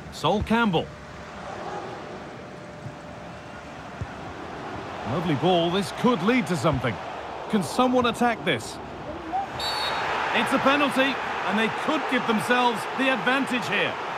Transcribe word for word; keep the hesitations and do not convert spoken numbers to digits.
Sol Campbell. Lovely ball, this could lead to something. Can someone attack this? It's a penalty, and they could give themselves the advantage here.